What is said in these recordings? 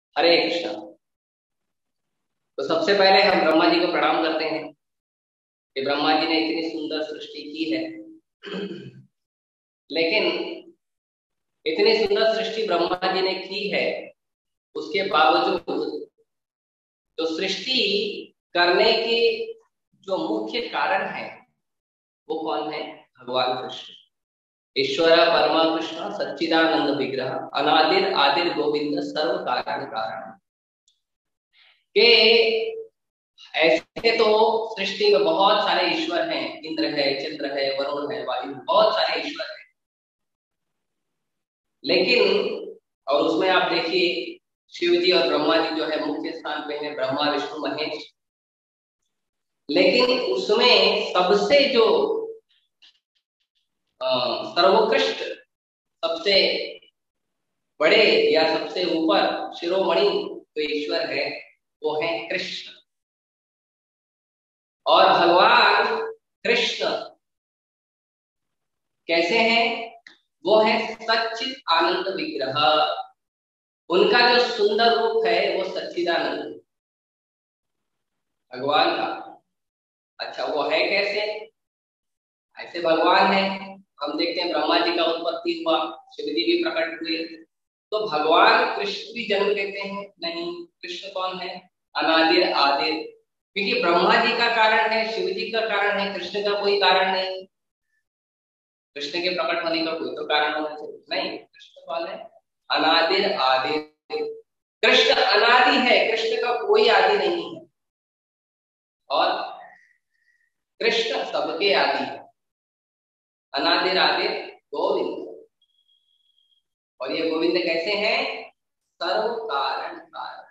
हरे कृष्णा। तो सबसे पहले हम ब्रह्मा जी को प्रणाम करते हैं कि ब्रह्मा जी ने इतनी सुंदर सृष्टि की है। लेकिन इतनी सुंदर सृष्टि ब्रह्मा जी ने की है, उसके बावजूद जो सृष्टि करने के जो मुख्य कारण है वो कौन है? भगवान कृष्ण, ईश्वर परमा कृष्ण सच्चिदानंद विग्रह अनादिर आदिर गोविंद सर्व कारण कारण। के ऐसे तो सृष्टि में बहुत सारे ईश्वर हैं, इंद्र है, चंद्र है, वरुण है, वायु, बहुत सारे ईश्वर हैं। लेकिन और उसमें आप देखिए शिव जी और ब्रह्मा जी जो है मुख्य स्थान पे हैं, ब्रह्मा विष्णु महेश। लेकिन उसमें सबसे जो सर्वोत्कृष्ट, सबसे बड़े या सबसे ऊपर शिरोमणि जो ईश्वर है वो है कृष्ण। और भगवान कृष्ण कैसे हैं? वो है सच्चित आनंद विग्रह। उनका जो सुंदर रूप है वो सच्चिदानंद भगवान का। अच्छा, वो है कैसे? ऐसे भगवान है, हम देखते हैं ब्रह्मा जी का उत्पत्ति हुआ, शिव जी भी प्रकट हुए, तो भगवान कृष्ण भी जन्म लेते हैं? नहीं। कृष्ण कौन है? अनादिर आदिर। क्योंकि ब्रह्मा जी का कारण है, शिव जी का कारण है, कृष्ण का कोई कारण नहीं। कृष्ण के प्रकट होने का कोई तो कारण होना चाहिए। नहीं, कृष्ण कौन है? अनादिर आदिर। कृष्ण अनादि है, कृष्ण का कोई आदि नहीं है। और कृष्ण सबके आदि है। अनादिर आदिर गोविंद। और ये गोविंद कैसे हैं? सर्व कारण कारण।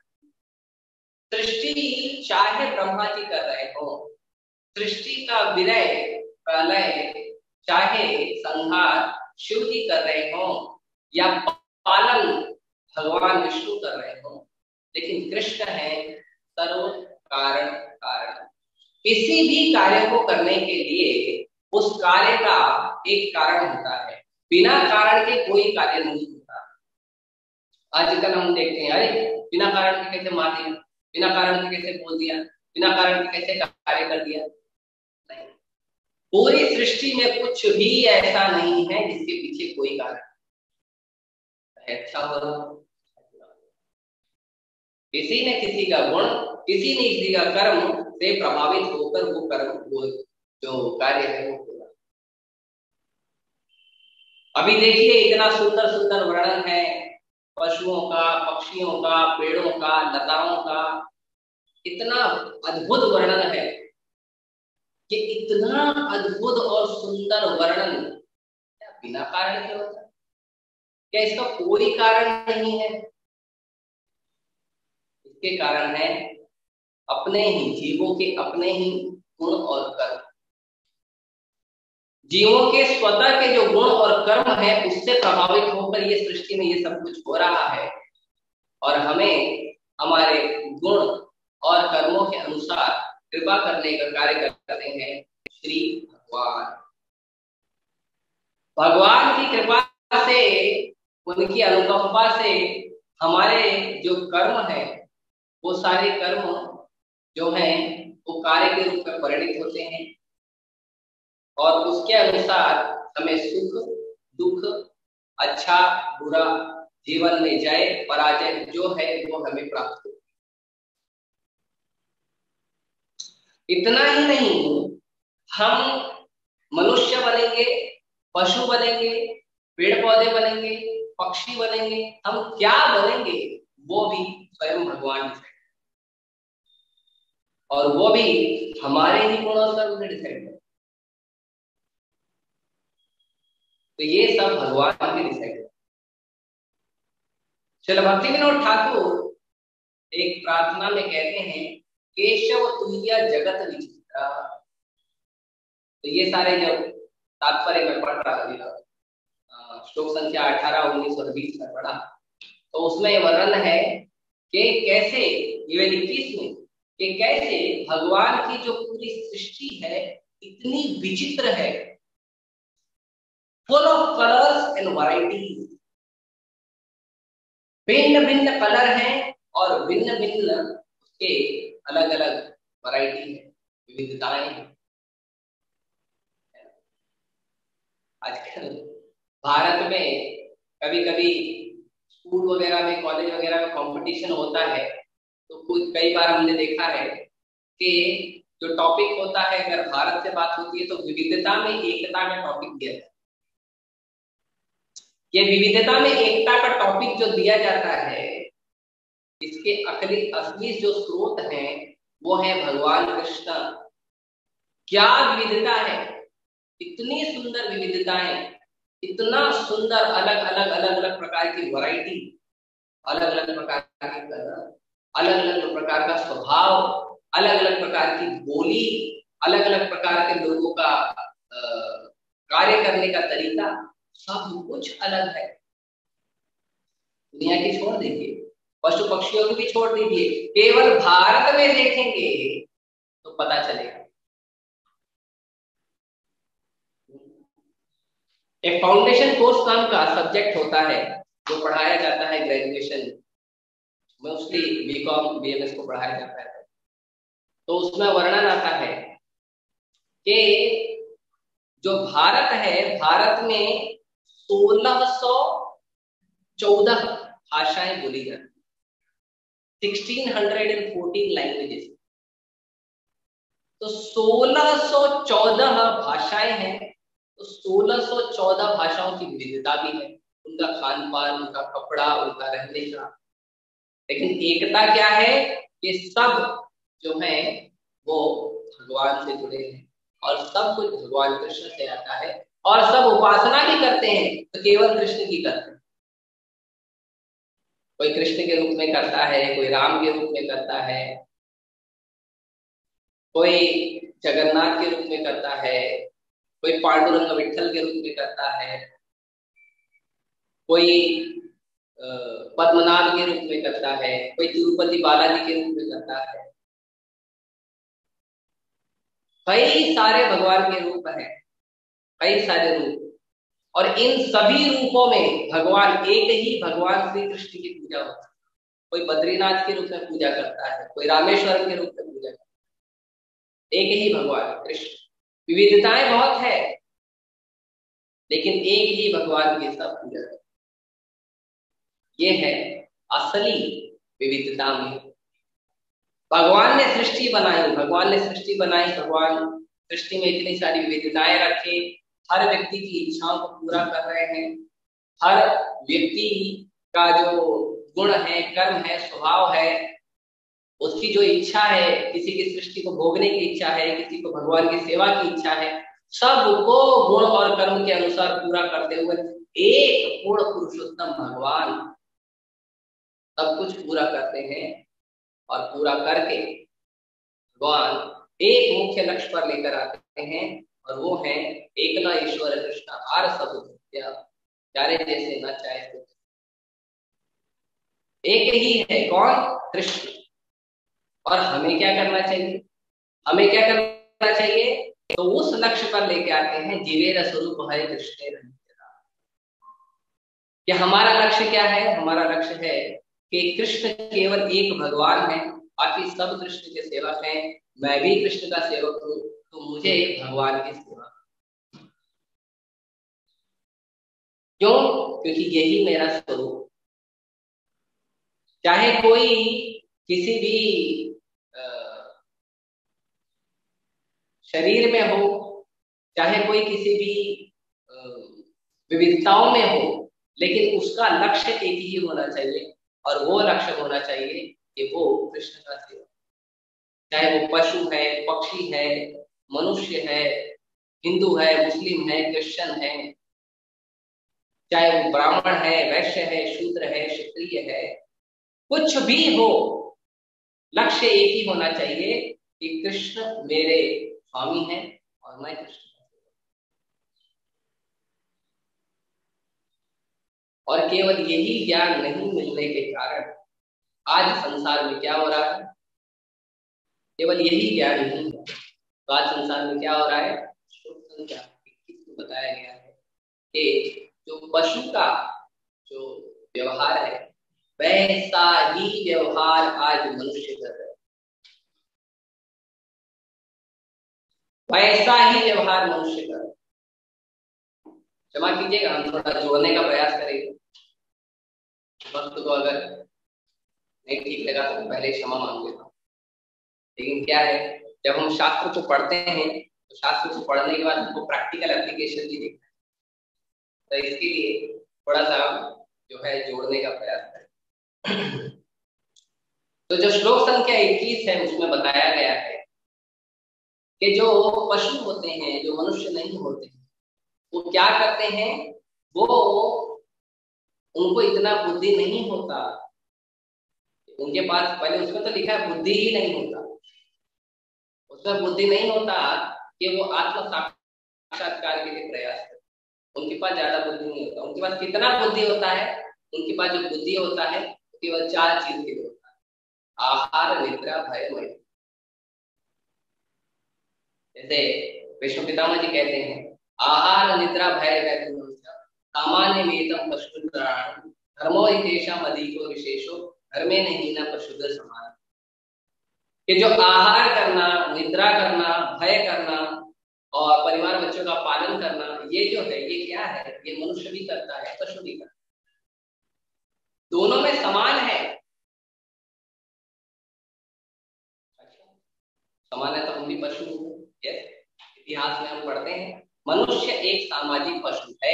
सृष्टि चाहे ब्रह्मा जी कर रहे हो, सृष्टि का विलय प्रलय चाहे संहार शिव जी कर रहे हो या पालन भगवान विष्णु कर रहे हो, लेकिन कृष्ण है सर्व कारण कारण। किसी भी कार्य को करने के लिए उस कार्य का एक कारण होता है, बिना कारण के कोई कार्य नहीं होता। आजकल हम देखते हैं, अरे बिना कारण के कैसे मार दिया, बिना कारण के कैसे बोल दिया, बिना कारण के कैसे कार्य कर दिया। नहीं, पूरी सृष्टि में कुछ भी ऐसा नहीं है जिसके पीछे कोई कारण है। अच्छा हो, किसी न किसी का गुण, किसी न किसी का कर्म से प्रभावित होकर वो कर्म, वो जो कार्य है वो होगा। अभी देखिए इतना सुंदर सुंदर वर्णन है पशुओं का, पक्षियों का, पेड़ों का, लताओं का। इतना अद्भुत वर्णन है कि इतना अद्भुत और सुंदर वर्णन क्या बिना कारण के होता है? क्या इसका कोई कारण नहीं है? इसके कारण है अपने ही जीवों के अपने ही गुण और कर्म। जीवों के स्वतः के जो गुण और कर्म है उससे प्रभावित होकर ये सृष्टि में ये सब कुछ हो रहा है। और हमें हमारे गुण और कर्मों के अनुसार कृपा करने का कार्य करते हैं श्री भगवान। भगवान की कृपा से, उनकी अनुकंपा से हमारे जो कर्म है वो सारे कर्म जो हैं वो कार्य के रूप में परिणित होते हैं और उसके अनुसार हमें सुख दुख, अच्छा बुरा, जीवन में जय पराजय जो है वो हमें प्राप्त हो। इतना ही नहीं, हम मनुष्य बनेंगे, पशु बनेंगे, पेड़ पौधे बनेंगे, पक्षी बनेंगे, हम क्या बनेंगे वो भी स्वयं भगवान डिसाइड, और वो भी हमारे ही गुण और कर्म से डिसाइड है। तो ये सब भगवान के डिसाइड है। श्रील भक्ति विनोद ठाकुर एक प्रार्थना में कहते हैं, केशव तुल्य जगत विचित्र। तो ये सारे जब तात्पर्य में पढ़ रहा, श्लोक संख्या 18, 19 और 20 में पढ़ा, तो उसमें वर्णन है कि कैसे ये 21 में कि कैसे भगवान की जो पूरी सृष्टि है इतनी विचित्र है, full of colours and varieties. भिन्न भिन्न कलर हैं और भिन्न भिन्न उसके अलग अलग वैरायटी है, विविधताएं हैं। आजकल भारत में कभी कभी स्कूल वगैरह में, कॉलेज वगैरह में कंपटीशन होता है, तो कुछ कई बार हमने देखा है कि जो टॉपिक होता है, अगर भारत से बात होती है तो विविधता में एकता का टॉपिक दिया जाता है। ये विविधता में एकता का टॉपिक जो दिया जाता है, इसके असली जो स्रोत हैं वो है भगवान कृष्ण। क्या विविधता है, इतनी सुंदर विविधताएं, इतना सुंदर अलग अलग प्रकार की वैरायटी, अलग अलग प्रकार के कलर, अलग अलग प्रकार का स्वभाव, अलग अलग प्रकार की बोली, अलग अलग प्रकार के लोगों का कार्य करने का तरीका, सब कुछ अलग है। दुनिया की छोड़ दीजिए, पशु पक्षियों की भी छोड़ दीजिए, केवल भारत में देखेंगे तो पता चलेगा। एक फाउंडेशन कोर्स नाम का सब्जेक्ट होता है जो पढ़ाया जाता है ग्रेजुएशन में, मोस्टली बीकॉम बीएमएस को पढ़ाया जाता है। तो उसमें वर्णन आता है कि जो भारत है, भारत में 1614 भाषाएं बोली जाती, 1614 लैंग्वेजेस। तो 1614 भाषाएं हैं, तो 1614 भाषाओं की विविधता भी है, उनका खान पान, उनका कपड़ा, उनका रहने का। लेकिन एकता क्या है, ये सब जो है वो भगवान से जुड़े हैं और सब कुछ भगवान कृष्ण से आता है, और सब उपासना भी करते हैं तो केवल कृष्ण की करते हैं। कोई कृष्ण के रूप में करता है, कोई राम के रूप में करता है, कोई जगन्नाथ के रूप में करता है, कोई पांडुरंग विठल के रूप में करता है, कोई पद्मनाभ के रूप में करता है, कोई तिरुपति बालाजी के रूप में करता है। कई सारे भगवान के रूप हैं, कई सारे रूप, और इन सभी रूपों में भगवान एक ही भगवान श्री कृष्ण की पूजा होती है। कोई बद्रीनाथ के रूप में पूजा करता है, कोई रामेश्वर के रूप में पूजा करता है, एक ही भगवान कृष्ण। विविधताएं बहुत है लेकिन एक ही भगवान की सब पूजा करते। ये है असली विविधता में। भगवान ने सृष्टि बनाई, भगवान ने सृष्टि बनाई, भगवान सृष्टि में इतनी सारी विविधताएं रखे, हर व्यक्ति की इच्छाओं को पूरा कर रहे हैं। हर व्यक्ति का जो गुण है, कर्म है, स्वभाव है, उसकी जो इच्छा है, किसी की सृष्टि को भोगने की इच्छा है, किसी को भगवान की सेवा की इच्छा है, सबको गुण और कर्म के अनुसार पूरा करते हुए एक पूर्ण पुरुषोत्तम भगवान सब कुछ पूरा करते हैं। और पूरा करके भगवान एक मुख्य लक्ष्य पर लेकर आते हैं, और वो है एकला ईश्वर कृष्ण आर सब प्यारे जैसे न चाहे तो। एक ही है, कौन? कृष्ण। और हमें क्या करना चाहिए? हमें क्या करना चाहिए? तो उस लक्ष्य पर लेके आते हैं, जीवेर स्वरूप है कृष्ण। कि हमारा लक्ष्य क्या है? हमारा लक्ष्य है कि कृष्ण केवल एक भगवान है, बाकी सब कृष्ण के सेवक हैं। मैं भी कृष्ण का सेवक हूँ, तो मुझे भगवान की सेवा। क्यों? क्योंकि यही मेरा स्वरूप। चाहे कोई किसी भी शरीर में हो, चाहे कोई किसी भी विविधताओं में हो, लेकिन उसका लक्ष्य एक ही होना चाहिए, और वो लक्ष्य होना चाहिए कि वो कृष्ण का सेवक। चाहे वो पशु है, पक्षी है, मनुष्य है, हिंदू है, मुस्लिम है, क्रिश्चियन है, चाहे वो ब्राह्मण है, वैश्य है, शूद्र है, क्षत्रिय है, कुछ भी हो, लक्ष्य एक ही होना चाहिए कि कृष्ण मेरे स्वामी हैं और मैं कृष्ण। और केवल यही ज्ञान नहीं मिलने के कारण आज संसार में क्या हो रहा है? केवल यही ज्ञान नहीं है तो आज संसार में क्या हो रहा है? संख्या 21 में बताया गया है कि जो पशु का जो व्यवहार है, वैसा ही व्यवहार आज मनुष्य कर रहे, वैसा ही व्यवहार मनुष्य कर रहे। क्षमा कीजिएगा, हम थोड़ा जोड़ने का प्रयास करेंगे। वक्त को अगर नहीं ठीक लगा तो पहले क्षमा मांग लेता हूँ। लेकिन क्या है, जब हम शास्त्र को पढ़ते हैं तो शास्त्र को पढ़ने के बाद हमको प्रैक्टिकल एप्लीकेशन भी देखना है, तो इसके लिए थोड़ा सा जो है जोड़ने का प्रयास करें। तो जो श्लोक संख्या 21 है उसमें बताया गया है कि जो पशु होते हैं, जो मनुष्य नहीं होते हैं, वो क्या करते हैं, वो उनको इतना बुद्धि नहीं होता, उनके पास, पहले उसमें तो लिखा है बुद्धि ही नहीं होता, उसमें बुद्धि नहीं होता कि वो आत्म साक्षात्कार के लिए प्रयास करें। उनके पास ज्यादा बुद्धि नहीं होता। उनके पास कितना बुद्धि होता है, उनके पास जो बुद्धि होता है केवल 4 चीज के लिए होता है, आहार, निद्रा, भय, मैथुन। जैसे विष्णु पितामह जी कहते हैं, आहार, निद्रा, भय, मैथुन सामान्य वेदम पशु धर्मो तेषाम अधिको विशेषो धर्मे नहीं न पशुद समान। कि जो आहार करना, निद्रा करना, भय करना और परिवार बच्चों का पालन करना, ये जो है ये क्या है, ये मनुष्य भी करता है, पशु भी करता है, दोनों में समान है। अच्छा, समान है तो हम भी पशु हैं। इतिहास में हम पढ़ते हैं मनुष्य एक सामाजिक पशु है,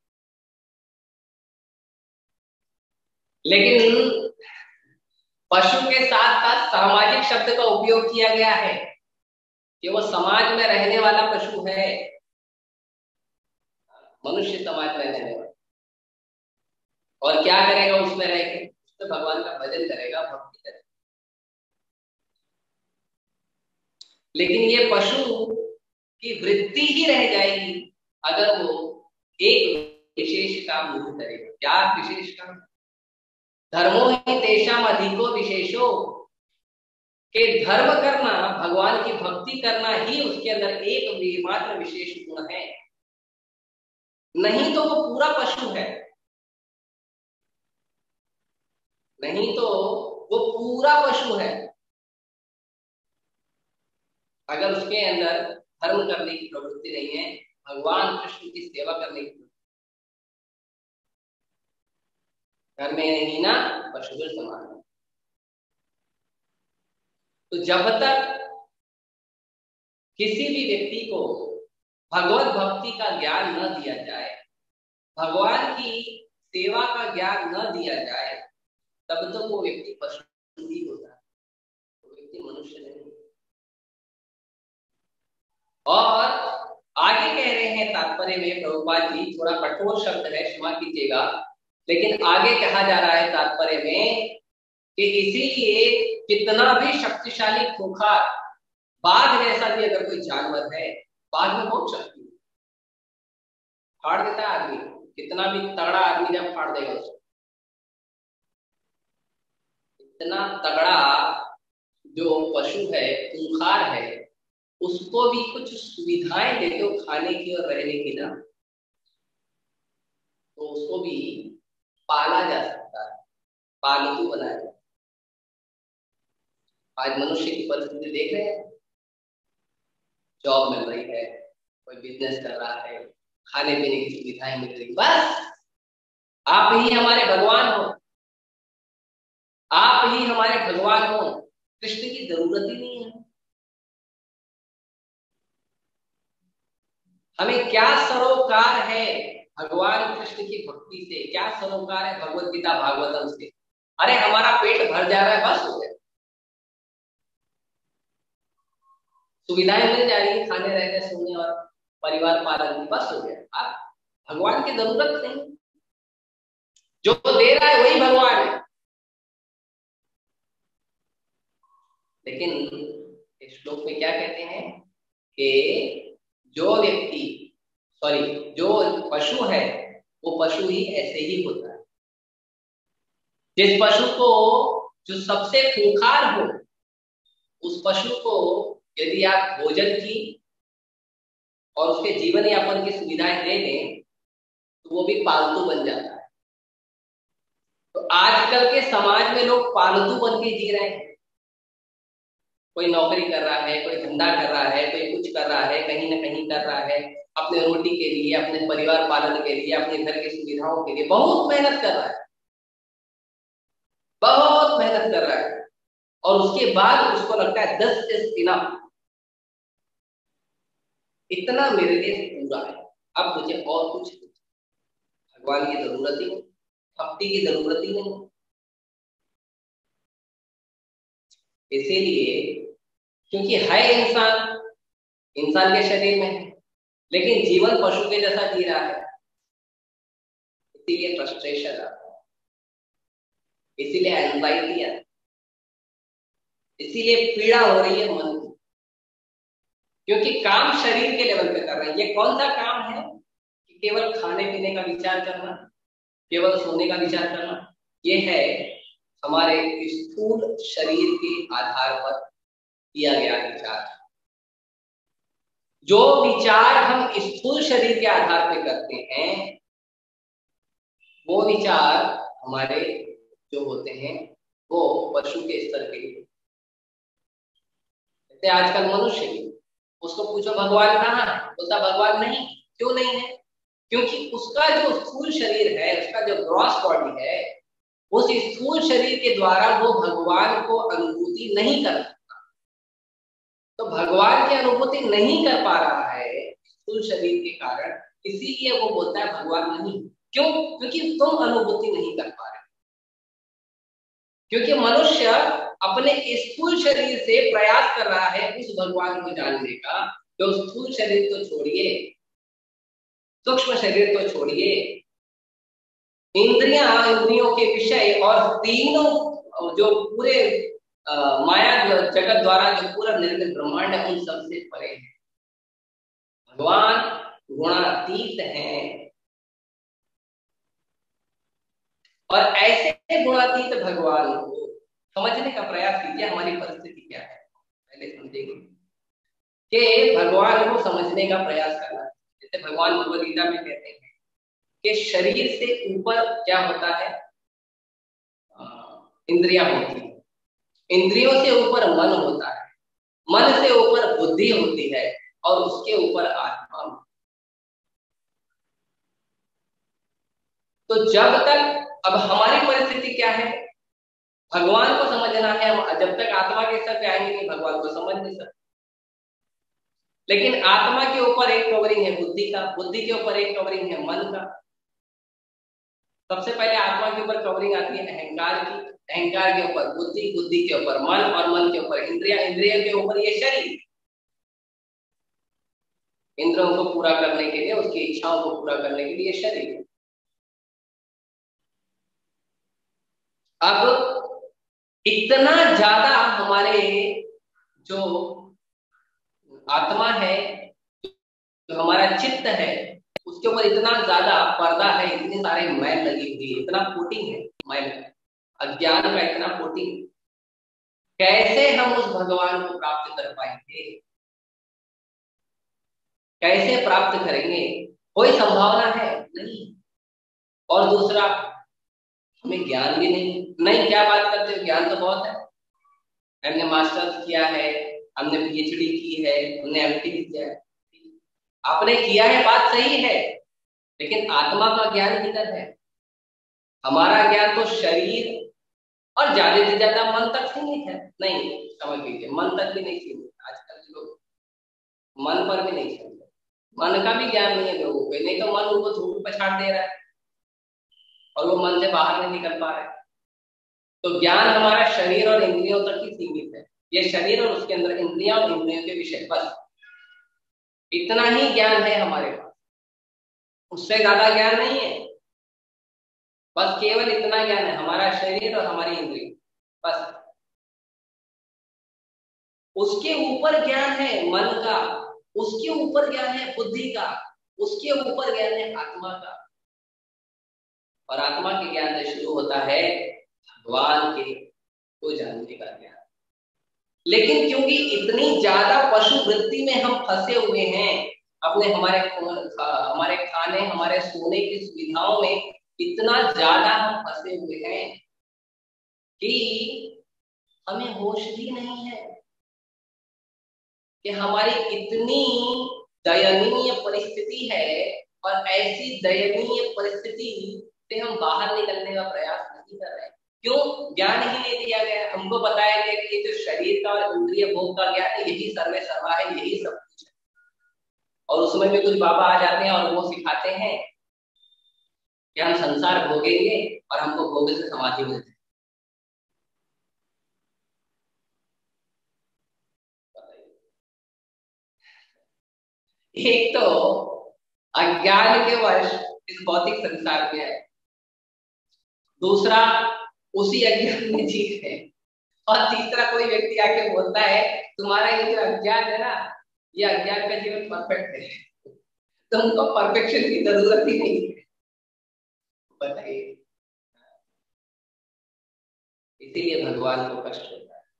लेकिन पशु के साथ साथ सामाजिक शब्द का उपयोग किया गया है कि वो समाज में रहने वाला पशु है। मनुष्य समाज में रहने वाला, और क्या करेगा उसमें रह के, उसमें भगवान का भजन करेगा, भक्ति करेगा। लेकिन ये पशु की वृत्ति ही रह जाएगी अगर वो एक विशेष काम नहीं करेगा। क्या विशेष काम? धर्मो ही तेषाम अधिको विशेषो, के धर्म करना, भगवान की भक्ति करना ही उसके अंदर एक मात्र विशेष गुण है, नहीं तो वो पूरा पशु है, नहीं तो वो पूरा पशु है। अगर उसके अंदर धर्म करने की प्रवृत्ति नहीं है, भगवान कृष्ण की सेवा करने की, घर में नहीं ना पशु समान। तो जब तक किसी भी व्यक्ति को भगवत भक्ति का ज्ञान न दिया जाए, भगवान की सेवा का ज्ञान न दिया जाए, तब तक वो व्यक्ति पशु ही होता है, वो व्यक्ति मनुष्य नहीं। और आगे कह रहे हैं तात्पर्य में प्रभुपाद जी, थोड़ा कठोर शब्द है, क्षमा कीजिएगा, लेकिन आगे कहा जा रहा है तात्पर्य में कि इसीलिए कितना भी शक्तिशाली खूंखार बाघ जैसा भी अगर कोई जानवर है, बाघ में बहुत शक्ति है, फाड़ देता है आदमी, कितना भी तगड़ा आदमी जब फाड़ देगा उसको, इतना तगड़ा जो पशु है, खूंखार है, उसको भी कुछ सुविधाएं देते हो खाने की और रहने की ना, तो उसको भी पाला जा सकता है, पालतू बनाया जा। आज मनुष्य की परिस्थिति देख रहे हैं, जॉब मिल रही है, कोई बिजनेस कर रहा है, खाने पीने की सुविधाएं मिल रही, बस आप ही हमारे भगवान हो, आप ही हमारे भगवान हो, कृष्ण की जरूरत ही नहीं है। हमें क्या सरोकार है भगवान कृष्ण की भक्ति से, क्या सरोकार है भगवत गीता भागवतम से? अरे हमारा पेट भर जा रहा है, बस हो गया, सुविधाएं मिल जा रही है, खाने रहने सोने और परिवार पालन की, बस हो गया। आप भगवान की जरूरत नहीं, जो दे रहा है वही भगवान है। लेकिन इस श्लोक में क्या कहते हैं कि जो व्यक्ति, सॉरी, जो पशु है वो पशु ही ऐसे ही होता है। जिस पशु को, जो सबसे खूंखार हो, उस पशु को यदि आप भोजन की और उसके जीवन यापन की सुविधाएं दे दें तो वो भी पालतू बन जाता है। तो आजकल के समाज में लोग पालतू बन के जी रहे हैं। कोई नौकरी कर रहा है, कोई धंधा कर रहा है, कोई कुछ कर रहा है, कहीं ना कहीं कर रहा है, अपने रोटी के लिए, अपने परिवार पालन के लिए, अपने घर की सुविधाओं के लिए बहुत मेहनत कर रहा है, बहुत मेहनत कर रहा है। और उसके बाद उसको लगता है 10 इज इनफ, इतना मेरे लिए पूरा है, अब मुझे और कुछ नहीं। भगवान की जरूरत ही नहीं, भक्ति की जरूरत ही नहीं। इसीलिए क्योंकि है इंसान, इंसान के शरीर में है, लेकिन जीवन पशु के जैसा जी रहा है, इसीलिए फ्रस्ट्रेशन आता है, इसीलिए एंजाइटी आता है, इसीलिए पीड़ा हो रही है मन की। क्योंकि काम शरीर के लेवल पे कर रहे हैं। ये कौन सा काम है कि केवल खाने पीने का विचार करना, केवल सोने का विचार करना? ये है हमारे स्थूल शरीर के आधार पर किया गया विचार। जो विचार हम स्थूल शरीर के आधार पर करते हैं, वो विचार हमारे जो होते हैं वो पशु के स्तर के। जैसे आजकल मनुष्य ही, उसको पूछो भगवान कहाँ है, बोलता भगवान नहीं। क्यों नहीं है? क्योंकि उसका जो स्थूल शरीर है, उसका जो ग्रॉस बॉडी है, उस स्थूल शरीर के द्वारा वो भगवान को अनुभूति नहीं कर सकता। तो भगवान की अनुभूति नहीं कर पा रहा है स्थूल शरीर के कारण, इसीलिए वो बोलता है भगवान नहीं। क्यों? क्योंकि तुम अनुभूति नहीं कर पा रहे। क्योंकि मनुष्य अपने स्थूल शरीर से प्रयास कर रहा है उस भगवान को जानने का, जो स्थूल शरीर तो छोड़िए, सूक्ष्म शरीर तो छोड़िए, इंद्रियों के विषय और तीनों जो पूरे माया जगत द्वारा जो पूरा निर्मित ब्रह्मांड है, उन सबसे परे है। भगवान गुणातीत हैं, और ऐसे गुणातीत भगवान को समझने का प्रयास कीजिए। हमारी परिस्थिति क्या है पहले समझेंगे कि भगवान को समझने का प्रयास करना। जैसे भगवान भगवद गीता में कहते हैं कि शरीर से ऊपर क्या होता है? इंद्रियां होती है, इंद्रियों से ऊपर मन होता है, मन से ऊपर बुद्धि होती है, और उसके ऊपर आत्मा। तो जब तक, अब हमारी परिस्थिति क्या है? भगवान को समझना है, हम जब तक आत्मा के स्तर पे आएंगे नहीं, भगवान को समझ नहीं सकते। लेकिन आत्मा के ऊपर एक कवरिंग है बुद्धि का, बुद्धि के ऊपर एक कवरिंग है मन का। सबसे पहले आत्मा के ऊपर कवरिंग आती है अहंकार की, अहंकार के ऊपर बुद्धि, बुद्धि के ऊपर मन, और मन के ऊपर इंद्रिया, इंद्रिया के ऊपर ये शरीर। इंद्रियों को पूरा करने के लिए, उसकी इच्छाओं को पूरा करने के लिए शरीर। अब इतना ज्यादा हमारे जो आत्मा है, जो हमारा चित्त है, उसके ऊपर इतना ज्यादा पर्दा है, इतने सारे मैल लगी हुई है, इतना कोटिंग है मैल, अज्ञान का इतना कोटिंग। कैसे हम उस भगवान को प्राप्त कर पाएंगे? कैसे प्राप्त करेंगे? कोई संभावना है नहीं। और दूसरा, हमें ज्ञान भी नहीं। क्या बात करते हो, ज्ञान तो बहुत है, हमने मास्टर्स किया है, हमने पीएचडी की है, हमने एमटी भी किया है। आपने किया है, बात सही है, लेकिन आत्मा का ज्ञान किधर है? हमारा ज्ञान तो शरीर और ज्यादा से ज्यादा मन तक सीमित है। नहीं, समझ लीजिए, मन तक भी नहीं सीमित। आजकल के लोग मन पर भी नहीं चलते, मन का भी ज्ञान नहीं है लोगों को। नहीं तो मन उनको धूप पछाड़ दे रहा है और वो मन से बाहर नहीं निकल पा रहा है। तो ज्ञान हमारा शरीर और इंद्रियों तक ही सीमित है। ये शरीर और उसके अंदर इंद्रियां और इंद्रियों के विषय, बस इतना ही ज्ञान है हमारे पास, उससे ज्यादा ज्ञान नहीं है। बस केवल इतना ज्ञान है, हमारा शरीर और हमारी इंद्रिय, बस। उसके ऊपर ज्ञान है मन का, उसके ऊपर ज्ञान है बुद्धि का, उसके ऊपर ज्ञान है आत्मा का। और आत्मा के ज्ञान से शुरू होता है भगवान के को जानने का ज्ञान। लेकिन क्योंकि इतनी ज्यादा पशु वृत्ति में हम फंसे हुए हैं, अपने हमारे खाने, हमारे सोने की सुविधाओं में इतना ज्यादा हम फंसे हुए हैं कि हमें होश भी नहीं है कि हमारी इतनी दयनीय परिस्थिति है, और ऐसी दयनीय परिस्थिति से हम बाहर निकलने का प्रयास नहीं कर रहे हैं। क्यों? ज्ञान ही नहीं दिया गया। हमको बताया गया कि ये जो शरीर का और इंद्रिय भोग का ज्ञान है, यही सर्वे सर्वा है, यही सब कुछ है। और उसमें भी कुछ बाबा आ जाते हैं और वो सिखाते हैं कि हम संसार भोगेंगे और हमको भोग से समाधि मिलती है। एक तो अज्ञान के वश इस भौतिक संसार में है, दूसरा उसी अज्ञान में जीत है, और तीसरा कोई व्यक्ति आके बोलता है तुम्हारा ये जो अज्ञान है ना, ये अज्ञान का जीवन परफेक्ट है, तुमको परफेक्शन की जरूरत ही नहीं है। बताइए, इसीलिए भगवान को कष्ट होता है।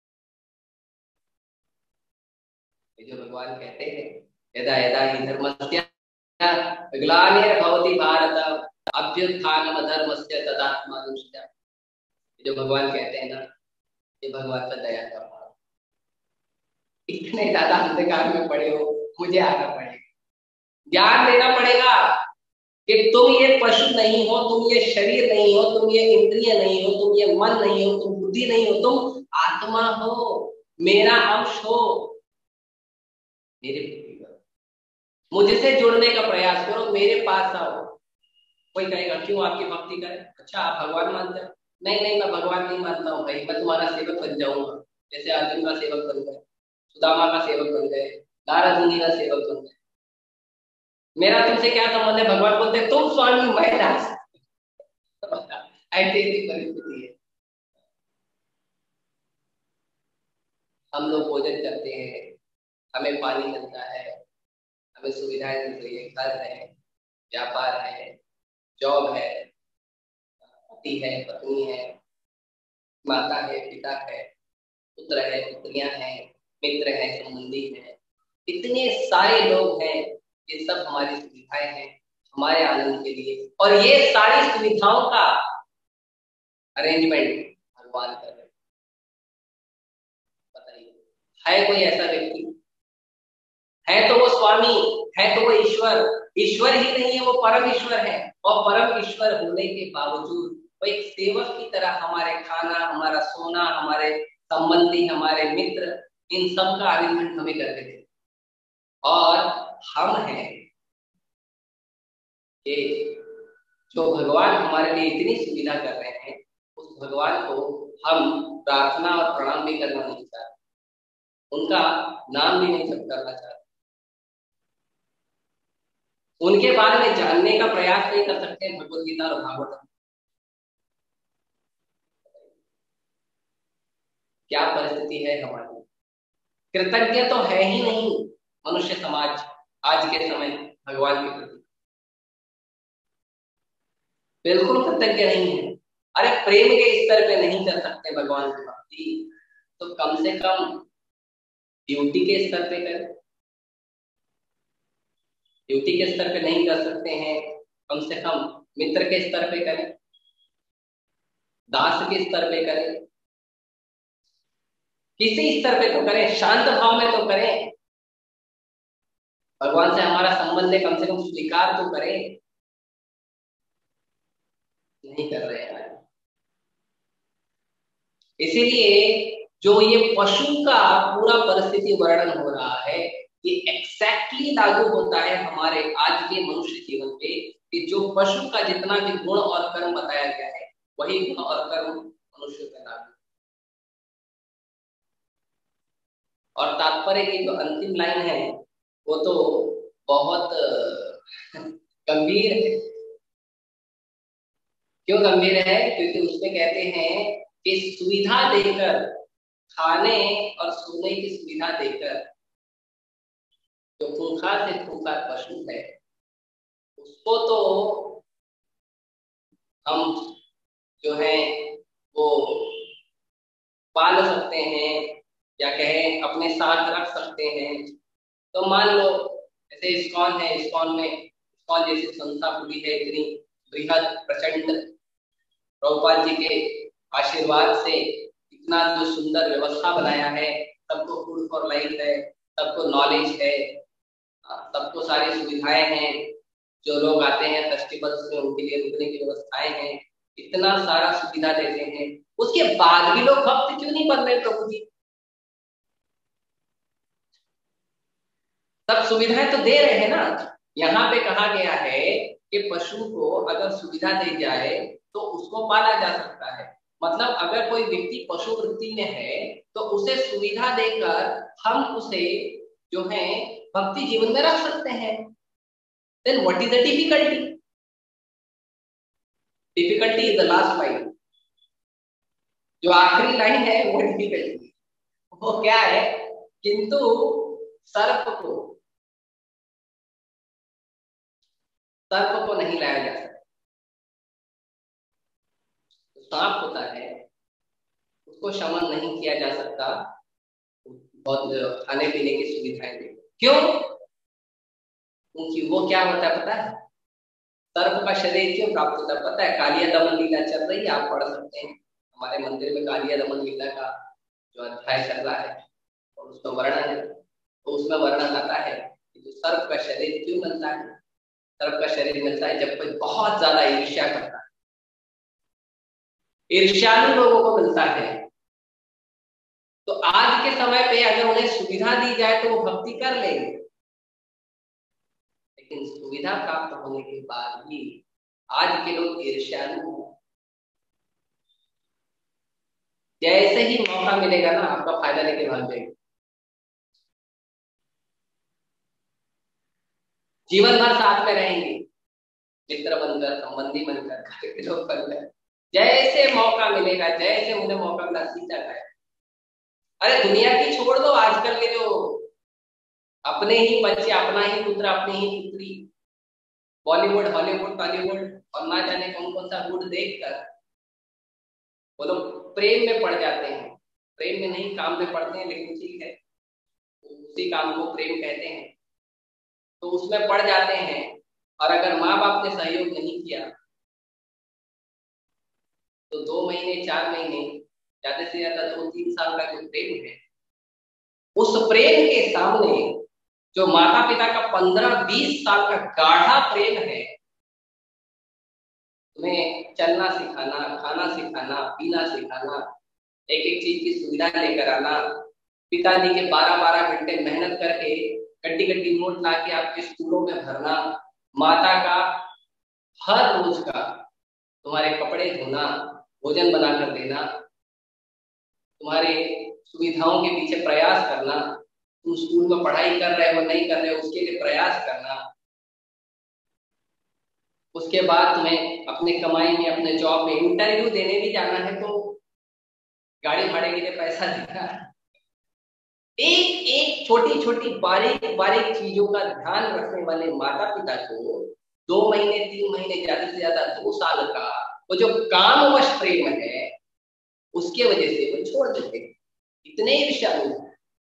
ये जो भगवान कहते हैं यदा यदा हि धर्मस्य ग्लानिर्भवति भारत अभ्युत्थानम धर्मस्य तदात्मानुष्ठा। जो भगवान कहते हैं ना, ये भगवान का दया का भाव। इतने ज्यादा अंधकार में पड़े हो, मुझे आना पड़ेगा, ज्ञान देना पड़ेगा कि तुम ये पशु नहीं हो, तुम ये शरीर नहीं हो, तुम ये इंद्रिय नहीं हो, तुम ये मन नहीं हो, तुम बुद्धि नहीं हो, तुम आत्मा हो, मेरा अंश हो। मेरे मुझसे जुड़ने का प्रयास करो, मेरे पास आओ। कोई कहेगा क्यों आपकी भक्ति करें? अच्छा आप भगवान मानते हो? नहीं नहीं, मैं भगवान नहीं मानता हूँ भाई, मैं तुम्हारा सेवक बन जाऊंगा। जैसे अर्जुन का सेवक बन गए, सुदामा का सेवक बन गए, नारद मुनि का सेवक बन गए। मेरा तुमसे क्या संबंध है? भगवान बोलते तुम स्वामी मैं दास। ऐसी परिस्थिति है। हम लोग भोजन करते हैं, हमें पानी मिलता है, हमें सुविधाएं मिल रही है, घर है, व्यापार है, जॉब है, पति है, पत्नी है, माता है, पिता है, पुत्र है, पुत्रियां हैं, मित्र है, संबंधी है, इतने सारे लोग हैं। ये सब हमारी सुविधाएं हैं, हमारे आनंद के लिए, और ये सारी सुविधाओं का अरेंजमेंट भगवान कर रहे हैं। बताइए, है कोई ऐसा व्यक्ति? है तो वो स्वामी, है तो वो ईश्वर। ईश्वर ही नहीं है, वो परम ईश्वर है, और परम ईश्वर होने के बावजूद वो एक सेवक की तरह हमारे खाना, हमारा सोना, हमारे संबंधी, हमारे मित्र, इन सब का अरेंजमेंट हमें करके देते। और हम हैं कि जो भगवान हमारे लिए इतनी सुविधा कर रहे हैं, उस भगवान को हम प्रार्थना और प्रणाम भी करना नहीं चाहते, उनका नाम भी नहीं जप करना चाहते, उनके बारे में जानने का प्रयास नहीं कर सकते भगवत गीता और भागवत। क्या परिस्थिति है हमारी? कृतज्ञ तो है ही नहीं मनुष्य समाज आज के समय भगवान के प्रति, बिल्कुल कृतज्ञ नहीं है। अरे प्रेम के स्तर पे नहीं कर सकते भगवान की भक्ति, तो कम से कम ड्यूटी के स्तर पे करें। ड्यूटी के स्तर पे नहीं कर सकते हैं, कम से कम मित्र के स्तर पे करें, दास के स्तर पे करें, किसी स्तर पे तो करें, शांत भाव में तो करें। भगवान से हमारा संबंध है, कम से कम स्वीकार तो करें। नहीं कर रहे हैं। इसीलिए जो ये पशु का पूरा परिस्थिति वर्णन हो रहा है, ये एग्जैक्टली लागू होता है हमारे आज के मनुष्य जीवन पे, कि जो पशु का जितना भी गुण और कर्म बताया गया है, वही गुण और कर्म मनुष्य पे लागू। और तात्पर्य की जो अंतिम लाइन है वो तो बहुत गंभीर है। क्यों गंभीर है? क्योंकि उसमें कहते हैं कि सुविधा देकर, खाने और सोने की सुविधा देकर जो खूंखार से खूंखार पशु है, उसको तो हम जो है वो पाल सकते हैं, या कहें अपने साथ रख सकते हैं। तो मान लो जैसे इस्कॉन है, इस्कॉन में इस्कॉन जैसी संस्था खुली है इतनी, बृहद प्रचंड प्रभुपाद जी के आशीर्वाद से इतना जो सुंदर व्यवस्था बनाया है, सबको फूड फॉर लाइफ है, सबको नॉलेज है, सबको सारी सुविधाएं हैं। जो लोग आते हैं फेस्टिवल्स में उनके लिए रुकने की व्यवस्थाएं हैं, इतना सारा सुविधा देते हैं, उसके बाद भी लोग भक्त क्यों नहीं बन रहे प्रभु जी? सब सुविधाएं तो दे रहे हैं ना। यहाँ पे कहा गया है कि पशु को अगर सुविधा दी जाए तो उसको पाला जा सकता है। मतलब अगर कोई व्यक्ति पशु वृत्ति में है तो उसे सुविधा देकर हम उसे जो है भक्ति जीवन में रख सकते हैं। Then what is the difficulty? Difficulty is the last line. जो आखिरी लाइन है वो डिफिकल्टी। वो क्या है? किंतु सर्प को नहीं लाया जा सकता। तो सांप होता है, उसको शमन नहीं किया जा सकता बहुत खाने पीने की सुविधाएं दे। क्यों? क्योंकि वो क्या होता है पता है? सर्प का शरीर क्यों प्राप्त होता है पता है? कालिया दमन लीला चल रही है, आप पढ़ सकते हैं। हमारे मंदिर में कालिया दमन लीला का जो अध्याय चल रहा है और उसमें वर्णन है, तो उसमें वर्णन आता है कि जो सर्प का शरीर क्यों मिलता है। सर्प का शरीर मिलता है जब कोई बहुत ज्यादा ईर्ष्या करता है, ईर्ष्यालु लोगों को मिलता है। तो आज के समय पे अगर उन्हें सुविधा दी जाए तो वो भक्ति कर लेंगे, लेकिन सुविधा प्राप्त होने के बाद भी आज के लोग ईर्ष्यालु हैं। जैसे ही मौका मिलेगा ना आपका फायदा लेके भाग जाएंगे। जीवन भर साथ में रहेंगे, मित्र बनकर, संबंधी बनकर, घर के लोग बनकर। जैसे मौका मिलेगा, जैसे उन्हें मौका मिला सीधा गया। अरे दुनिया की छोड़ दो, आजकल के जो अपने ही बच्चे, अपना ही पुत्र, अपनी ही पुत्री बॉलीवुड, हॉलीवुड, टॉलीवुड और ना जाने कौन कौन सा गुड देखकर वो लोग प्रेम में पड़ जाते हैं। प्रेम में नहीं, काम में पड़ते हैं, लेकिन ठीक है, उसी काम को प्रेम कहते हैं। तो उसमें पड़ जाते हैं, और अगर माँ बाप ने सहयोग नहीं किया तो 2 महीने, 4 महीने, ज्यादा से ज्यादा 2-3 साल का जो प्रेम है, उस प्रेम के सामने जो माता पिता का 15-20 साल का गाढ़ा प्रेम है, तुम्हें चलना सिखाना, खाना सिखाना, पीना सिखाना, एक एक चीज की सुविधा लेकर आना, पिताजी के 12-12 घंटे मेहनत करके गड्डी गड्डी नोट ला के आपके स्कूलों में भरना, माता का हर रोज का तुम्हारे कपड़े धोना, भोजन बनाकर देना, तुम्हारे सुविधाओं के पीछे प्रयास करना, तुम स्कूल में पढ़ाई कर रहे हो नहीं कर रहे हो उसके लिए प्रयास करना, उसके बाद तुम्हें अपने कमाई में, अपने जॉब में इंटरव्यू देने भी जाना है तो गाड़ी भाड़े के लिए पैसा देना। एक एक छोटी छोटी बारीक बारीक चीजों का ध्यान रखने वाले माता पिता को 2 महीने, 3 महीने, ज्यादा से ज्यादा 2 साल का वो जो कामवश प्रेम है उसके वजह से वो छोड़ देते हैं। इतने ईर्ष्यालु हैं।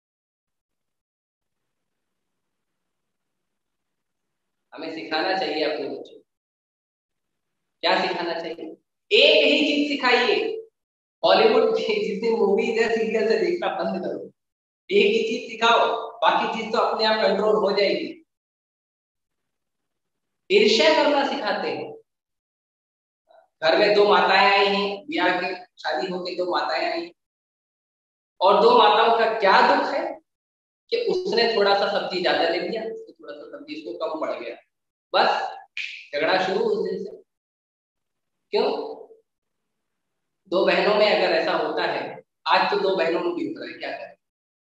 हमें सिखाना चाहिए अपने बच्चों को। क्या सिखाना चाहिए? एक ही चीज सिखाइए। बॉलीवुड की जितनी मूवीज है, सीरियल है, देखना बंद करो। एक ही चीज सिखाओ, बाकी चीज तो अपने आप कंट्रोल हो जाएगी। ईर्ष्या करना सिखाते हैं। घर में 2 माताएं आई हैं, ब्याह के शादी होके 2 माताएं आई, और 2 माताओं का क्या दुख है कि उसने थोड़ा सा सब्जी ज्यादा ले लिया, उसको थोड़ा सा सब्जी इसको कम पड़ गया, बस झगड़ा शुरू उस दिन से। क्यों? 2 बहनों में अगर ऐसा होता है, आज तो 2 बहनों में भी होता है, क्या करें?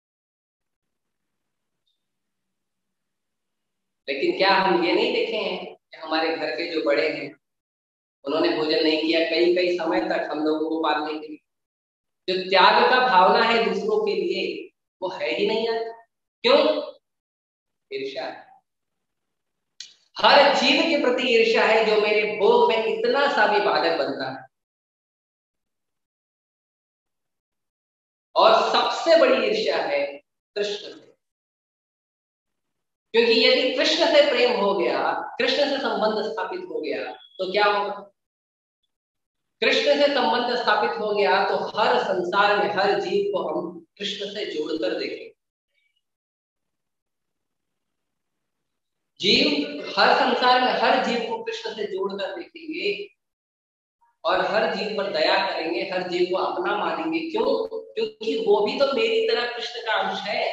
लेकिन क्या हम ये नहीं देखे हैं कि हमारे घर के जो बड़े हैं उन्होंने भोजन नहीं किया कई कई समय तक हम लोगों को पालने के लिए? जो त्याग का भावना है दूसरों के लिए वो है ही नहीं आज। क्यों? ईर्ष्या। हर जीव के प्रति ईर्ष्या है जो मेरे भोग में इतना सा भी बाधक बनता है। और सबसे बड़ी ईर्ष्या है कृष्ण से, क्योंकि यदि कृष्ण से प्रेम हो गया, कृष्ण से संबंध स्थापित हो गया, तो क्या होगा? कृष्ण से संबंध स्थापित हो गया तो हर संसार में हर जीव को हम कृष्ण से जोड़कर देखें। जीव हर संसार में हर जीव को कृष्ण से जोड़कर देखेंगे और हर जीव पर दया करेंगे, हर जीव को अपना मानेंगे। क्यों? क्योंकि वो भी तो मेरी तरह कृष्ण का अंश है।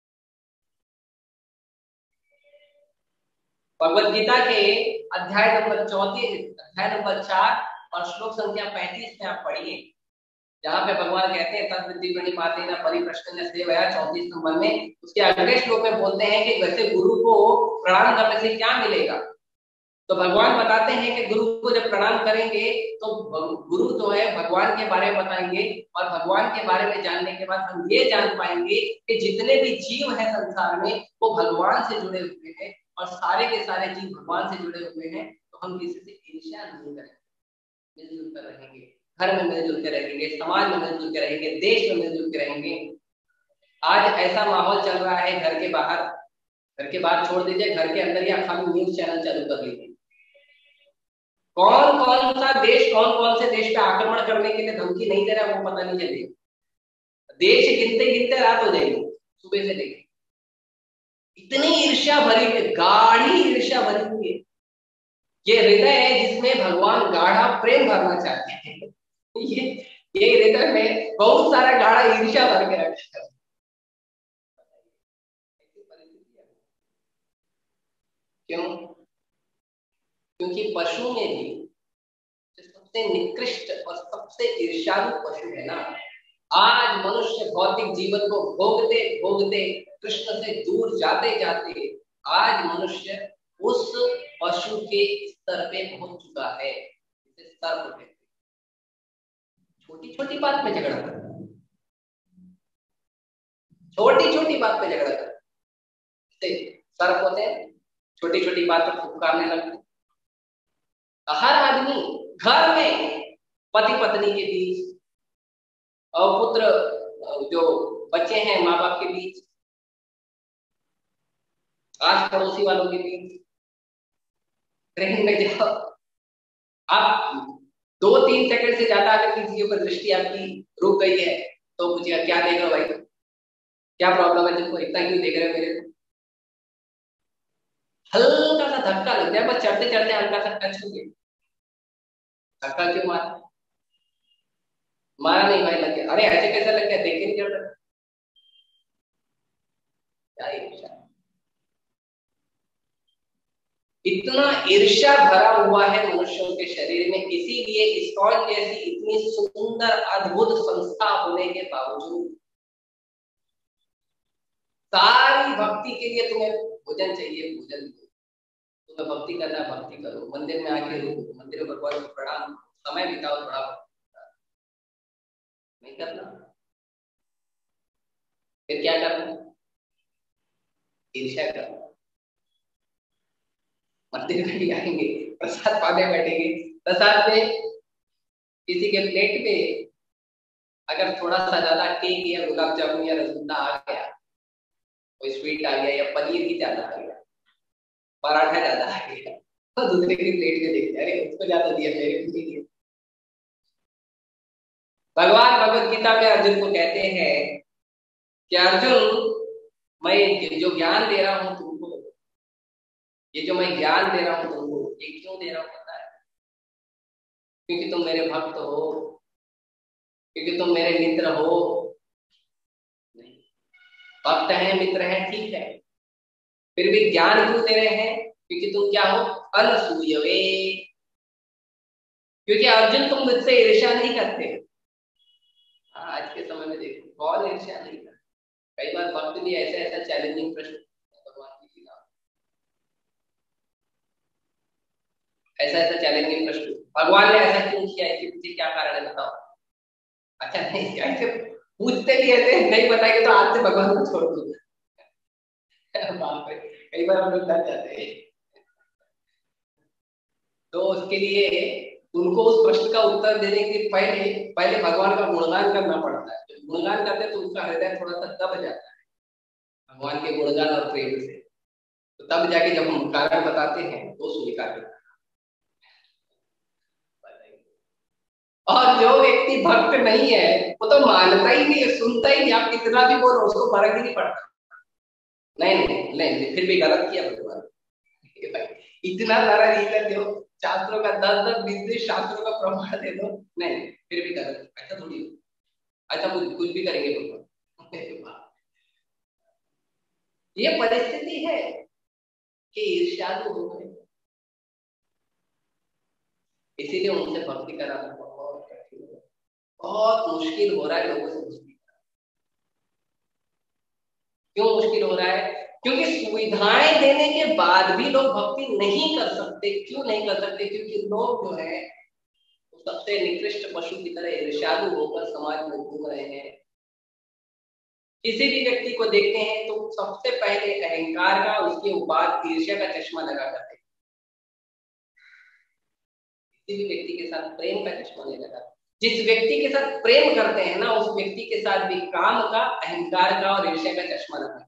भगवत गीता के अध्याय नंबर 34, अध्याय नंबर 4 और श्लोक संख्या 35 में आप पढ़िए, जहां पे भगवान कहते हैं तद्विद्धि प्रणिपातेन परिप्रश्नेन सेवया, 34 नंबर में। उसके अगले श्लोक में बोलते हैं कि वैसे गुरु को प्रणाम करने से क्या मिलेगा। तो भगवान बताते हैं कि गुरु को जब प्रणाम करेंगे तो गुरु जो है भगवान के बारे में बताएंगे, और भगवान के बारे में जानने के बाद हम ये जान पाएंगे कि जितने भी जीव हैं संसार में वो भगवान से जुड़े हुए हैं, और सारे के सारे जीव भगवान से जुड़े हुए हैं। तो हम किसी से ईर्ष्या नहीं करेंगे, मिलजुल कर रहेंगे, घर में मिलजुल के रहेंगे, समाज में मिलजुल के रहेंगे, देश में मिलजुल के रहेंगे। आज ऐसा माहौल चल रहा है, घर के बाहर छोड़ दीजिए, घर के अंदर या खाली न्यूज चैनल चालू कर लीजिए, कौन कौन सा देश कौन कौन से देश पे आक्रमण करने के लिए धमकी नहीं दे रहा है वो पता नहीं चलेगा। देश गिनते गिनते रात हो जाएगी, सुबह से लेकर। इतनी ईर्ष्या भरी हुई, गाढ़ी ईर्ष्या भरी हुई है। ये हृदय है जिसमें भगवान गाढ़ा प्रेम भरना चाहते हैं। ये हृदय में बहुत सारा गाढ़ा ईर्ष्या भर के रखा है। क्यों? क्योंकि पशु में भी सबसे निकृष्ट और सबसे ईर्ष्यालु पशु है ना। आज मनुष्य भौतिक जीवन को भोगते भोगते, कृष्ण से दूर जाते जाते, आज मनुष्य उस पशु के स्तर पे पहुंच चुका है, जिसे सर्प कहते हैं। छोटी छोटी बात पे झगड़ा करता है, छोटी छोटी बात पे झगड़ा करता है। सर्प होते हैं, छोटी छोटी बात पर फुफकारने लगते हैं। हर आदमी घर में पति पत्नी के बीच और पुत्र जो बच्चे हैं माँ बाप के बीच, आस पड़ोसी वालों के बीच, ट्रेन में जाओ, आप 2-3 सेकंड से ज्यादा अगर किसी के ऊपर दृष्टि आपकी रुक गई है तो पूछिएगा क्या देख रहे हो भाई, क्या प्रॉब्लम है तुमको, इतना क्यों देख रहे हो मेरे को। हल्का सा धक्का लग जाए, बस चढ़ते चढ़ते हल्का सा टच हो गया, धक्का क्यों मारा? मारा नहीं भाई, लग गया। अरे ऐसे कैसा लग गया, देख के नहीं चढ़, क्या ईर्ष्या, इतना ईर्ष्या भरा हुआ है मनुष्यों के शरीर में। इसीलिए इस्कॉन जैसी इतनी सुंदर अद्भुत संस्था होने के बावजूद, सारी भक्ति के लिए तुम्हें भोजन चाहिए, भोजन दो, तुम्हें भक्ति करना है भक्ति करो, मंदिर में आके रुको, मंदिर में भगवान को प्रणाम, समय बिताओ, थोड़ा नहीं करना, फिर क्या करना? ईर्ष्या करना। मंदिर में भी आएंगे, प्रसाद पाने बैठेंगे, प्रसाद में किसी के प्लेट पे अगर थोड़ा सा ज्यादा केक या गुलाब जामुन या रसगुल्ला आ गया, कोई स्वीट आ गया या पनीर ही ज्यादा आ गया, पराठा ज्यादा आ गया, तो दूसरे की प्लेट में देखते अरे उसको ज्यादा दिया, मेरे को नहीं दिया। भगवान भगवत गीता में अर्जुन को कहते हैं कि अर्जुन, मैं जो ज्ञान दे रहा हूं तुमको, ये जो मैं ज्ञान दे रहा हूं तुमको, ये क्यों दे रहा हूं पता है? क्योंकि तुम मेरे भक्त हो, क्योंकि तुम मेरे मित्र हो। नहीं, भक्त है मित्र है ठीक है, फिर भी ज्ञान क्यों दे रहे हैं? क्योंकि तुम क्या हो? अनसूयवे। क्योंकि अर्जुन तुम मुझसे ईर्ष्या नहीं करते। आज के समय में देखो कौन ईर्ष्या नहीं करता। कई बार भक्त भी ऐसे ऐसा चैलेंजिंग प्रश्न भगवान के खिलाफ, ऐसा ऐसा चैलेंजिंग प्रश्न, भगवान ने ऐसा क्यों किया, इसके पीछे क्या कारण है बताओ। अच्छा नहीं, ऐसे पूछते भी ऐसे नहीं बताएंगे तो आज से भगवान को छोड़ दूंगा। बाप रे, कई बार हम लोग डर जाते हैं। तो उसके लिए उनको उस प्रश्न का उत्तर देने के पहले पहले भगवान का गुणगान करना पड़ता है। जब गुणगान करते हैं तो उनका हृदय थोड़ा सा दब जाता है भगवान के गुणगान और प्रेम से, तो तब जाके जब हम कारण बताते हैं तो स्वीकार करते हैं। और जो व्यक्ति भक्त नहीं है वो तो मानता ही नहीं है, सुनता ही नहीं, आप कितना भी बोलो उसको फर्क ही नहीं पड़ता। नहीं नहीं नहीं, फिर भी गलत किया भगवान। ये भाई, इतना सारा रीजन दो, शास्त्रों का 10-10 20-20 शास्त्रों का प्रमाण दे दो, नहीं फिर भी गलत, ऐसा थोड़ी हो। ऐसा कुछ भी करेंगे भगवान। ये परिस्थिति है कि ईर्ष्यालु हो गए, इसीलिए उनसे भक्ति कराना बहुत कठिन है, बहुत मुश्किल हो रहा है लोगों से भक्ति। क्यों मुश्किल हो रहा है? क्योंकि सुविधाएं देने के बाद भी लोग भक्ति नहीं कर सकते। क्यों नहीं कर सकते? क्योंकि लोग जो है सबसे निकृष्ट पशु की तरह ईर्ष्यालु होकर समाज में घूम रहे हैं। किसी भी व्यक्ति को देखते हैं तो सबसे पहले अहंकार का, उसके बाद ईर्ष्या का चश्मा लगा करते हैं। किसी भी व्यक्ति के साथ प्रेम का चश्मा नहीं लगा। जिस व्यक्ति के साथ प्रेम करते हैं ना, उस व्यक्ति के साथ भी काम का, अहंकार का और ईर्ष्या का चश्मा लगा।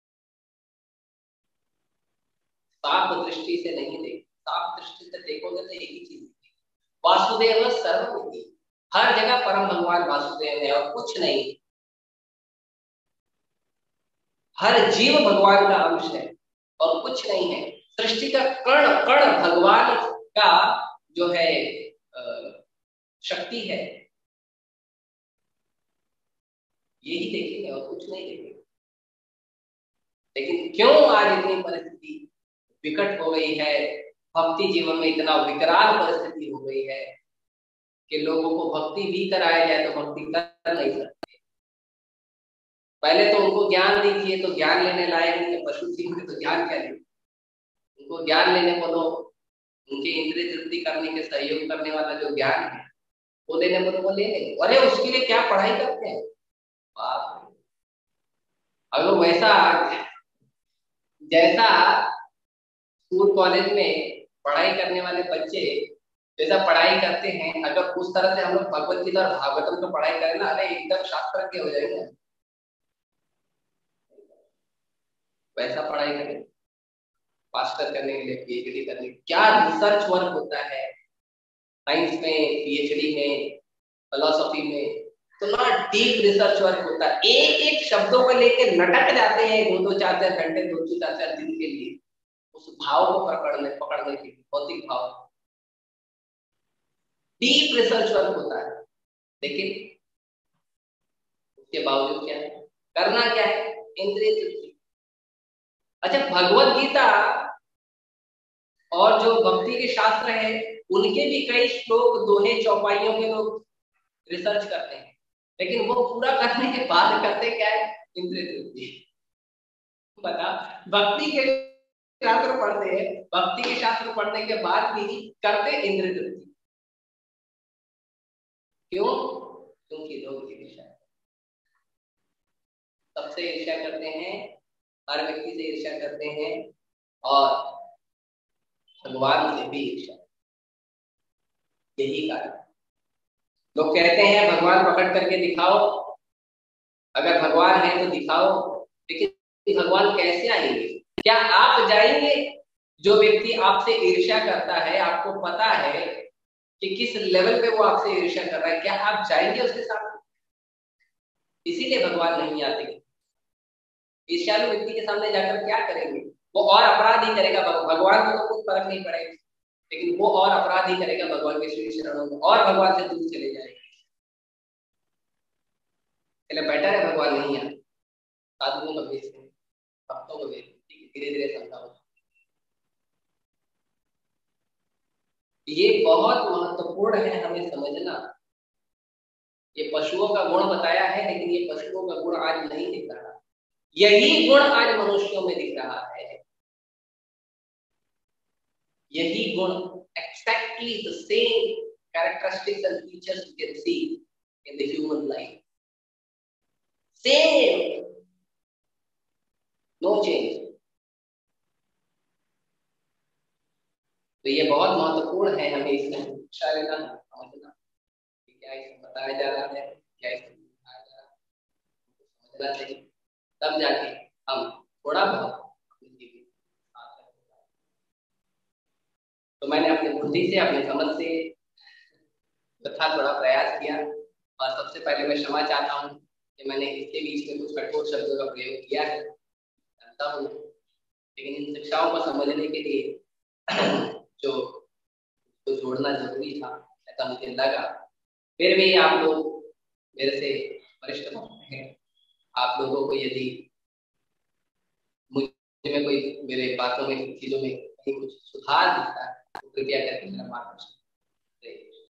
साफ दृष्टि से नहीं देख, साफ दृष्टि से देखोगे तो एक ही चीज, वासुदेव सर्वमिति, हर जगह परम भगवान वासुदेव है और कुछ नहीं। हर जीव भगवान का अंश है और कुछ नहीं है। सृष्टि का कण कण भगवान का जो है शक्ति है, यही देखेंगे और कुछ नहीं देखेंगे। लेकिन क्यों आज इतनी परिस्थिति विकट हो गई है, भक्ति जीवन में इतना विकराल परिस्थिति हो गई है कि लोगों को भक्ति भी कराया जाए तो भक्ति कर नहीं सकते। पहले तो उनको ज्ञान दीजिए तो ज्ञान लेने लायक नहीं, पशु जीव में तो ज्ञान क्या लेंगे। उनको ज्ञान लेने बोलो, उनके इंद्रिय तृप्ति करने के सहयोग करने वाला जो ज्ञान है वो लेने बोलो, वो ले लेंगे। अरे उसके लिए क्या पढ़ाई करते हैं बाप रे। अगर वैसा जैसा स्कूल कॉलेज में पढ़ाई करने वाले बच्चे जैसा पढ़ाई करते हैं, अगर उस तरह से हम लोग भगवत गीता और भागवतम को पढ़ाई करें ना, अरे एकदम शास्त्रज्ञ हो जाएंगे। वैसा पढ़ाई करें, मास्टर करने के लिए, पीएचडी करने के लिए क्या रिसर्च वर्क होता है, साइंस में, पीएचडी में, फिलोसफी में तो ना डीप रिसर्च वर्क होता है। एक एक शब्दों को लेकर लटक जाते हैं 2-2 4-4 घंटे, 2-4 दिन के लिए, उस भाव को पकड़ने के लिए, भौतिक भाव। डीप रिसर्च वर्क होता है, लेकिन उसके बावजूद क्या है, करना क्या है, इंद्रिय तृप्ति। अच्छा, भगवत गीता और जो भक्ति के शास्त्र है उनके भी कई श्लोक, दोहे, चौपाइयों के लोग रिसर्च करते हैं, लेकिन वो पूरा करने के बाद करते क्या है, इंद्रिय तृप्ति। बता, भक्ति के शास्त्र पढ़ते हैं, भक्ति के शास्त्र पढ़ने के बाद भी करते इंद्रिय तृप्ति। क्यों? क्योंकि लोग ईर्ष्या, सबसे ईर्ष्या करते हैं, हर व्यक्ति से ईर्ष्या करते हैं और भगवान से भी ईर्ष्या। यही कारण लोग कहते हैं भगवान प्रकट करके दिखाओ, अगर भगवान है तो दिखाओ, लेकिन भगवान कैसे आएंगे? क्या आप जाएंगे? जो व्यक्ति आपसे ईर्ष्या करता है, आपको पता है कि किस लेवल पे वो आपसे ईर्ष्या कर रहा है, क्या आप जाएंगे उसके साथ? इसीलिए भगवान नहीं आते। ईर्ष्यालु व्यक्ति के सामने जाकर क्या करेंगे? वो और अपराध ही करेगा। भगवान को तो कुछ फर्क नहीं पड़ेगा, लेकिन वो और अपराध ही करेगा भगवान के श्री चरणों में, और भगवान से दूर चले जाएगा। इसलिए बेटर है भगवान नहीं आए, साधुओं का भेज दें, भक्तों को भेज, धीरे धीरे समझाओ। ये बहुत महत्वपूर्ण है हमें समझना। ये पशुओं का गुण बताया है, लेकिन ये पशुओं का गुण आज नहीं दिख रहा, यही गुण आज मनुष्यों में दिख रहा है। यही गुण, exactly the same characteristics and features you can see in the human life, same, no change। तो ये बहुत महत्वपूर्ण है, हमें इसमें शिक्षा लेना, समझना कि क्या इसमें बताया जा रहा है, क्या इसमें दिखाया जा रहा है, समझना चाहिए, तब जाके हम थोड़ा बहुत अपनी जीवन साथ रखेंगे। तो मैंने अपनी बुद्धि से, अपनी समझ से यथार्थ बड़ा प्रयास किया। और सबसे पहले मैं क्षमा चाहता हूँ कि मैंने इसके बीच में कुछ कठोर शब्दों का प्रयोग किया है, जानता हूँ, लेकिन इन शिक्षाओं को समझने के लिए जो तो जोड़ना जरूरी था, ऐसा मुझे लगा। फिर भी आप लोग मेरे से वरिष्ठ हैं, आप लोगों को यदि मुझे में कोई मेरे बातों में चीजों में कहीं कुछ सुधार दिखता है तो कृपया करके मेरा मार्गदर्शन